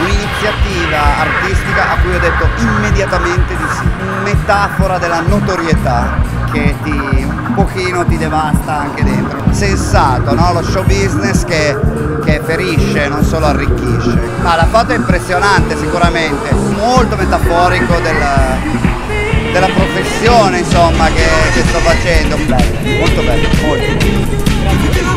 un'iniziativa artistica a cui ho detto immediatamente di sì. Metafora della notorietà che un pochino ti devasta anche dentro. Sensato, no? Lo show business che ferisce, non solo arricchisce. Ma la foto è impressionante sicuramente, molto metaforico della professione insomma che sto facendo. Bello, molto bello, molto.